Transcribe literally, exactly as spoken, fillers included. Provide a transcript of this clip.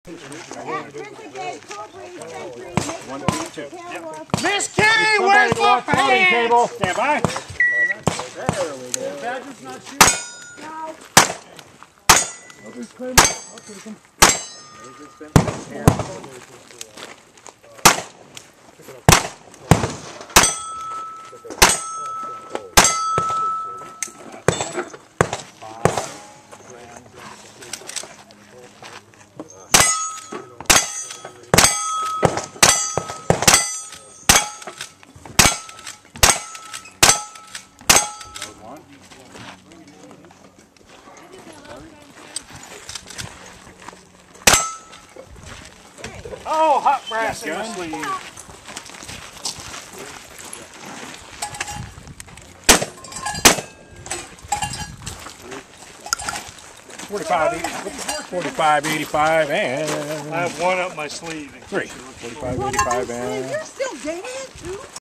One, two, two. Yep. Miss Kenny, where's the fan? Cable. Stand by. There we go. Badger's not shooting. No. Nobody's claiming. I'll take him. Oh, hot brass in the sleeve. Forty-five, forty-five, eighty-five, and I have one up my sleeve. three. Forty-five, eighty-five, and You're still dating it too?